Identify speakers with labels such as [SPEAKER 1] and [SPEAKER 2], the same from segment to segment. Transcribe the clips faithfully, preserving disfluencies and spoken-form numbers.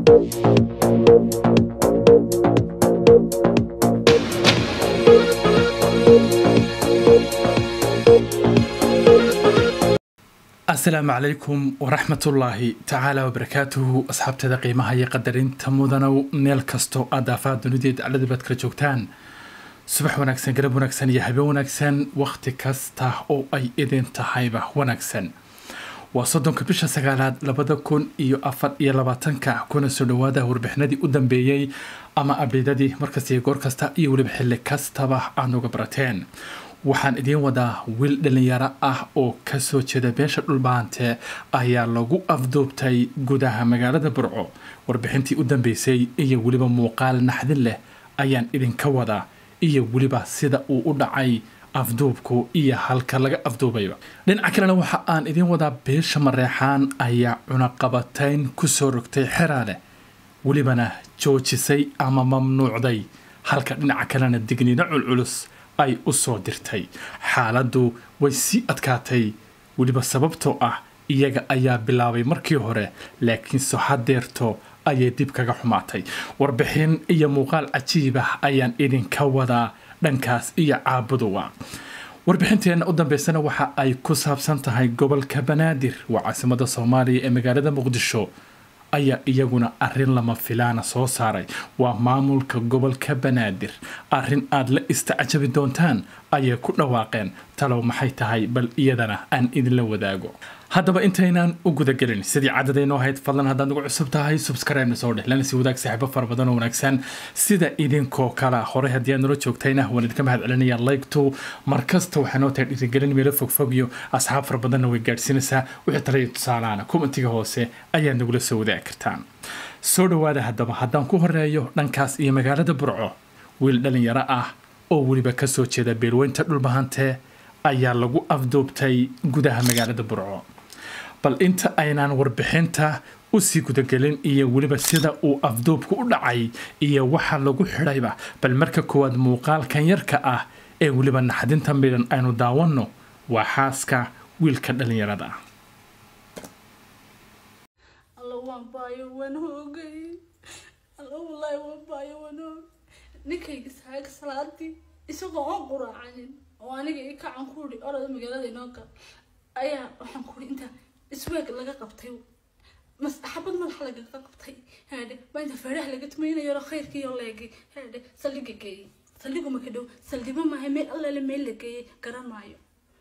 [SPEAKER 1] السلام عليكم ورحمة الله تعالى وبركاته. أصحاب تدقيمها يقدرين تمودنا ميل كستو أدافات دنديد على دبات كرجوكتان صباح ونكسن قرب ونكسن يحبي ونكسن وقت كسته أو أي إذن تحيبه ونكسن وصدق كبيشة سجالات لبدا كون إيو أفر إيا لباتنكا كون سنواده وربحنادي قدام بيي أما أبريدادي مركزي يقور كستا إيو لبحل كستبه عنو قبرتين waxaan idin wadaa wiil dhalinyaro ah oo ka soo jeeda beesha dhulbaante ayaa lagu afduubtay gudaha magaalada Burco. warbixintii u dambeysay iyo waliba muuqaal naxdin leh ayaan idin ka wadaa iyo waliba sida uu u dhacay afduubku iyo halka laga afduubayba. dhinaca kalena waxa aan idin wadaa beesha Mareexaan ayaa cunaqabatayn ku soo rogtay xeraale walibana joojisay ama mamnuucday halka dhinaca kalena digniino culculus ay u soo dirtay. xaaladdu way si adkaatay waliba sababtoo ah iyaga ayaa bilaabay markii hore laakiin soo hadeerto ayay dib kaga xumaatay. warbixin iyo muuqaal cajiib ah ayaan idin ka wadaa dhankaas iyo caabuduwa. warbixinteena u dambeysana waxa ay ku saabsan tahay gobolka Banaadir waa caasimadda Soomaaliya ee magaalada Muqdisho ayaa iyaguna arrin lama filaana soo saaray. waa maamulka gobolka Banaadir arrin aad la istaajabi doontaan ayay ku dhawaaqeen. talow maxay tahay bal iyadana aan idin la wadaago. haddaba intaynaan u guda gelin sidii cadadayno ahayd fadlan haddaad ugu cusub tahay subscribe soo dheh lana si wadaag saaxiibo fara badan oo wanaagsan sida idinkoo kala hore haddii aad nala joogtayna waan idinka mahad celinaya like to markasta waxaan oo tahay dhiirigelin meelo fogfog iyo asxaab fara badanna way gaadhsiinaysaa wixii tala iyo tusaalaana commentiga hoose ayaad nagula soo wadaagi kartaan. soo dhawaada haddaba haddaan ku horeeyo dhankaas iyo magaalada Burco wiil dhalinyaro ah oo waliba ka soo jeeda beelweynta dhulbahante ayaa lagu afduubtay gudaha magaalada Burco. bal inta aynaan warbixinta u sii gudagelin iyo waliba sida uu afduubku u dhacay iyo waxa lagu xidhayba bal marka koowaad muuqaalkan yarka ah ee waliba naxdinta midhan aynu daawanno waa xaaska wiilka dhalinyarada ah.
[SPEAKER 2] الله وانبايو ونوغي الله والله وانبايو ونوغ نكي قسحاك صلاتي إسوغو عنقرا عنين وانيكي إيكا عنقوري أراد مقالة نوكا أيا وحنقوري انتا إسواق لغا قبطيو مس أحباد ملح لغا قبطي هادا ما انتا فرح لغا تمينا يورا خير كي يولاقي هادا سلقا كي سلقو مكدو سلقا ما هي ميل الله لميل لكي قران مايو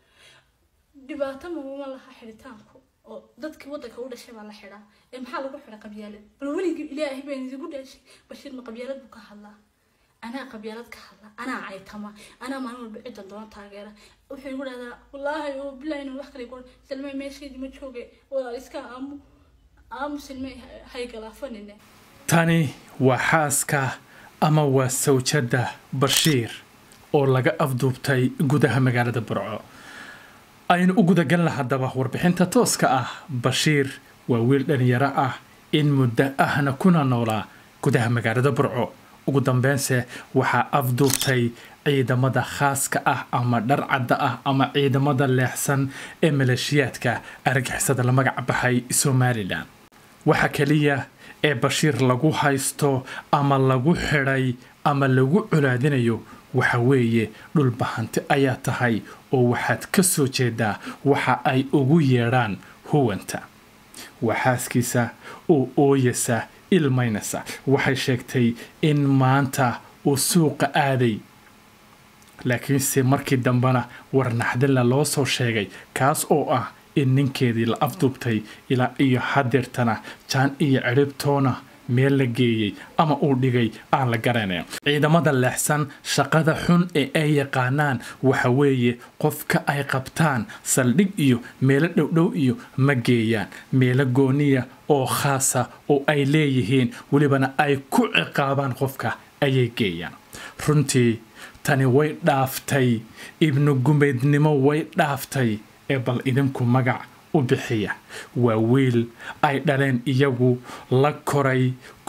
[SPEAKER 2] دباتا ماما لها حريتانكو dadka waddanka u dhashay baa la xiraa ee maxaa lagu xiraa qabyaalad bal waliga ilaahay baan idigu dhashay bashir ma qabyaalad buu ka hadlaa ana qabyaalad ka hadlaa ana aytama ana maalin walba ciidan doon taageera wuxuu igu dhahdaa wallaahi oo bilaayna wax kale goor salmay meeshii ma joogay walaal iska aamu aamu salmay hay galaafanine.
[SPEAKER 1] tani waa xaaska ama waa sawjada Bashiir oo laga afduubtay gudaha magaalada Burco. aynu u guda galna haddaba warbixinta tooska ah. Bashiir waa wiil dhalinyaro ah in muddo ahna kuna noolaa gudaha magaalada Burco. ugu dambeynse waxaa afduubtay ciidamada khaaska ah ama dharcadda ah ama ciidamada leexsan ee maleeshiyaadka argagixisada la magac baxay Somaliland. waxa kaliya ee Bashiir lagu haysto ama lagu xidhay ama lagu culaadinayo waxa weeye dhulbahante ayaa tahay oo waxaad ka soo jeedaa waxa ay ugu yeedhaan huwanta. waxaaskiisa oo ooyasa ilmaynasa waxay sheegtay in maanta uu suuqa aaday laakiinse markii dambana war naxdinla loo soo sheegay kaas oo ah in ninkeedii la afduubtay ilaa iyo hadeertana jaan iyo ciribtoona meel la geeyay ama uu dhigay aan la garanayn. ciidamada leexsan shaqada xun ee ay yaqaanaan waxa weeye qofka ay qabtaan saldhig iyo meelo dhowdhow iyo ma geeyaan meelo gooniya oo khaasa oo ay leeyihiin walibana ay ku ciqaabaan qofka ayay geeyaan. runtii tani way dhaaftay ibnu gumeednimo way dhaaftay ee bal idinku magac u bixiya. waa wiil ay dhaleen iyagu la koray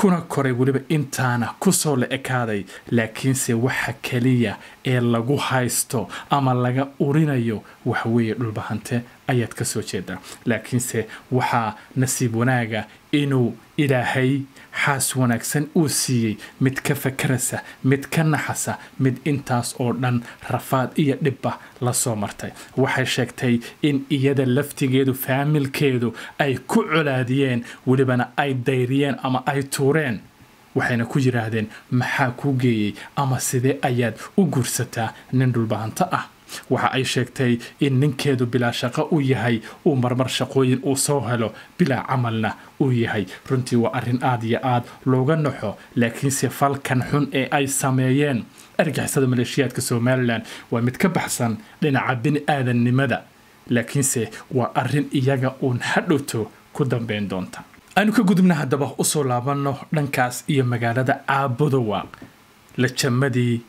[SPEAKER 1] kuna koray weliba intaana kusoo la ekaaday laakiinse waxa kaliya ee lagu haysto ama laga urinayo waxa weeye dhulbahante ayaad ka soo jeedaa laakiinse waxaa nasiib wanaaga inuu ilaahay xaas wanaagsan uu siiyey mid ka fakarasa mid ka naxasa mid intaas oo dhan rafaad iyo dhibba la soo martay waxay sheegtay in iyada laftigeedu faamilkeedu ay ku colaadiyeen welibana ay dayriyeen ama ay tuureen waxayna ku yiraahdeen maxaa ku geeyey ama sidee ayaad u guursataa nin dhulbahanto ah waxa ay sheegtay in ninkeedu bilaa shaqo u yahay uu marmar shaqooyin uu soo helo bilaa camalna uu yahay runtii waa arrin aad iyo aad looga naxo laakiinse falkan xun ee ay sameeyeen argixisada maleeshiyaadka Somaliland waa mid ka baxsan dhinaca bini'aadannimada laakiinse waa arrin iyaga uun hadhowto ku dambeyn doonta aynu ka gudubna haddaba u soo laabanno dhankaas iyo magaalada Caabudawaaq la jamadii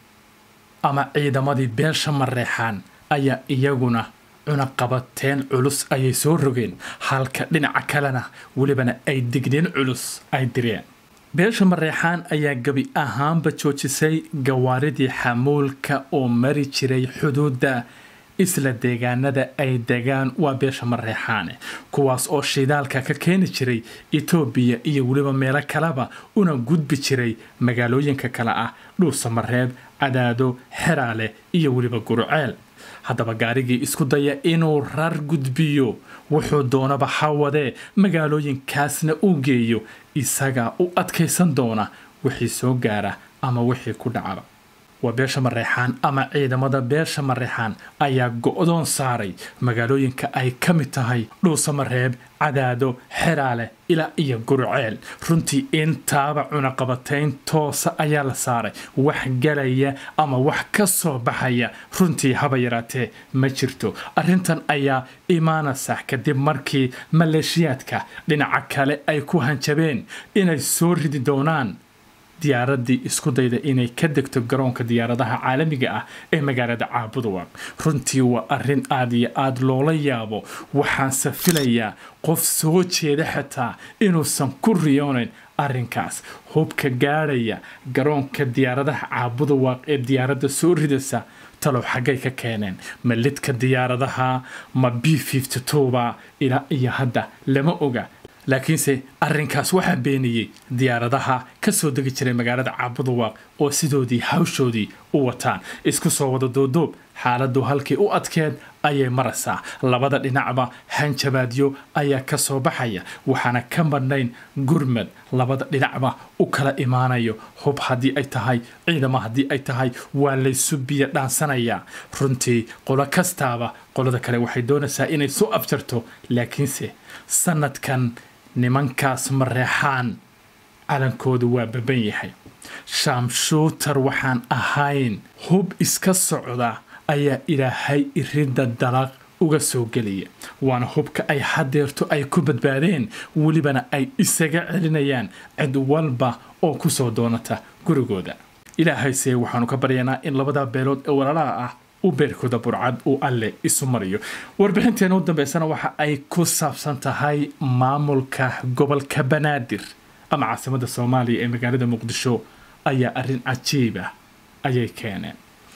[SPEAKER 1] ama ciidamadii beesha Mareexaan ayaa iyaguna cunaqabateen culus ayay soo rogeen halka dhinaca kalena welibana ay digdeen culus ay direen beesha Mareexaan ayaa gabi ahaanba joojisay gawaaridii xamuulka oo mari jiray xuduudda isla deegaanada ay degaan waa beesha Mareexaan kuwaas oo shidaalka ka keeni jiray Itoobiya iyo weliba meelo kaleba una gudbi jiray magaalooyinka kala ah Dhuusamareeb Cadaado Xeraale iyo weliba Gurceel haddaba gaarigii isku daya inuu rar gudbiyo wuxuu doonaba hawade magaalooyinkaasna u geeyo isaga u adkaysan doona wixii soo gaara ama wixii ku dhacaba waa beesha Mareexaan ama ciidamada beesha Mareexaan ayaa go'doon saaray magaalooyinka ay ka mid tahay Dhuusamareeb Cadaado Xeraale ila iyo Gurceel runtii intaaba cunaqabateyn toosa ayaa la saaray wax galaya ama wax ka soo baxaya runtii haba yaraatee ma jirto arrintan ayaa imaanaysa kadib markii maleeshiyaadka dhinaca kale ay ku hanjabeen inay soo ridi doonaan diyaaradii isku dayda inay ka degto garoonka diyaaradaha caalamiga ah ee magaalada Caabudawaaq runtii waa arrin aad iyo aad loola yaabo waxaan safilayaa qof soo jeeda xitaa inuusan ku riyoonin arrinkaas hubka gaaraya garoonka diyaaradaha Caabudawaaq ee diyaaradda soo ridaysa talo xagay ka keeneen malidka diyaaradaha ma B fifty two ba ila iyo hadda lama oga laakiinse arrinkaas waxa beeniyay diyaaradaha ka soo degi jiray magaalada Caabudawaaq oo sidoodii hawshoodii u wataan isku soo wada doodoob xaaladdu halkii u adkeed ayay maraysaa labada dhinacba hanjabaadyo ayaa ka soo baxaya waxaana ka madnayn gurmad labada dhinacba u kala imaanayo hub haddii ay tahay ciidamo haddii ay tahay waa laysu biyo dhaansanaya runtii qolo kastaaba qolada kale waxay doonaysaa inay soo afjarto laakiinse sanadkan nimankaas Mareexaan calankoodu waa baban yahay shaamshuutar waxaan ahayn hub iska socda ayaa ilaahay irinda dalaq uga soo gelaya waana hubka ay hadeerto ay ku badbaadeen welibana ay isaga celinayaan cid walba oo ku soo doonata gurigooda ilaahay see waxaanu ka baryaynaa in labada beelood ee walaalaha ah u beerkooda burcad uu alle isu mariyo warbixinteena u dambeysana waxa ay ku saabsan tahay maamulka gobolka Banaadir ama caasimadda Soomaaliya ee magaalada Muqdisho ayaa arrin cajiib ah ayay keeneen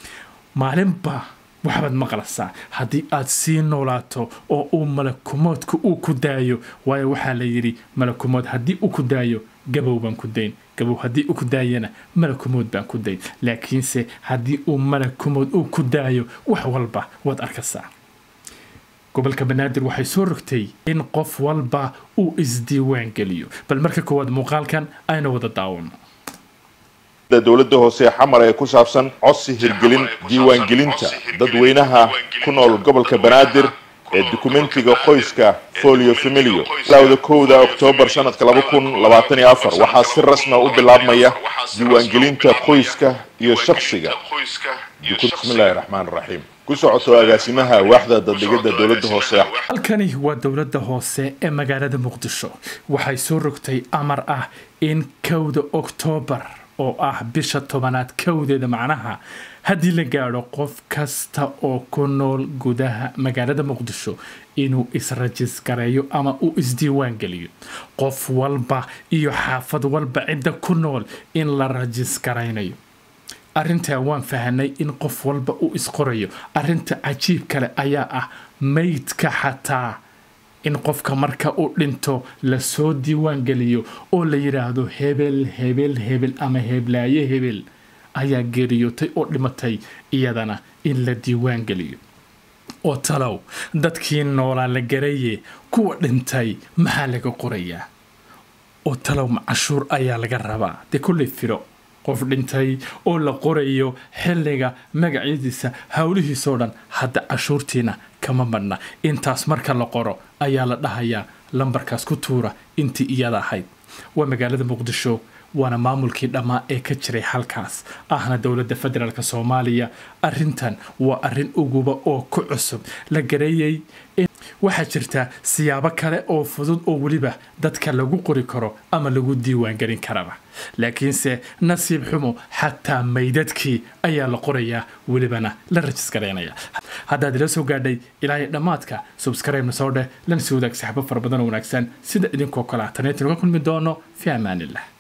[SPEAKER 1] maalinba waxaad maqlaysaa haddii aad sii noolaato oo uu malakumoodku uu ku daayo waayo waxaa la yidhi malakumood haddii uu ku daayo gabow baan ku dayn gabow haddii uu ku daayana malakumood baan ku dayn laakiinse haddii uu malakumood uu ku daayo wax walba waad arkaysaa gobolka Banaadir waxay soo rogtay in qof walba uu isdiiwaan geliyo bal marka koowaad muuqaalkan ayna wada daawano
[SPEAKER 3] dowladda hoose xamar ee ku saabsan codsi hirgelin diiwaan gelinta dadweynaha ku nool gobolka Banaadir ee dokumentiga qoyska folio familio lawada kowda Oktoobar sanadka laba kun labaatan iyo afar waxaa si rasmi ah u bilaabmaya diiwaan gelinta qoyska iyo shakhsiga bismillaahir rahmaanir rahiim ku socoto agaasimaha waaxda dadligada dowladda hoose
[SPEAKER 1] halkani waa dowladda hoose ee magaalada Muqdisho waxay soo rogtay amar ah in kowda Oktoobar oo ah bisha tobanaad kowdeeda macnaha haddii la gaadho qof kasta oo ku nool gudaha magaalada muqdisho inuu israjis gareeyo ama uu isdiiwaan geliyo qof walba iyo xaafad walba cidda ku nool in la rajis garaynayo arrintaa waan fahanay in qof walba uu isqorayo arrinta cajiib kale ayaa ah maydka xataa in qofka marka uu dhinto la soo diiwaan geliyo oo la yiraahdo hebel hebel hebel ama heblaaye hebel ayaa geeriyotay oo dhimatay iyadana in la diiwaan geliyo oo talow dadkii noolaa la garaye kuwa dhintay maxaa laga qorayaa oo talow cashuur ayaa laga rabaa de kulli firo qof dhintay oo la qorayo xilliga magaciisa hawlihiisa dhan hadda cashuurtiina kama madna intaas marka la qoro ayaa la dhahayaa lambarkaas ku tuura intii iyada ahayd waa magaalada muqdisho waana maamulkii dhammaa ee ka jiray halkaas ahna dowladda federaalka Soomaaliya arrintan waa arrin uguba oo ku cusub la gareeyay waxaa jirta siyaabo kale oo fudud oo waliba dadka lagu qori karo ama lagu diiwaan gelin karaba laakiinse nasiib xumo xataa maydadkii ayaa la qorayaa walibana la rajis gareynaya haddaad ila soo gaadhay ilaahay dhamaadka subscribe na soo dheh lana soo wadaag saxaabo fara badan oo wanaagsan sida idinkoo kale ah taneetin uga kulmi doono fi amaanillah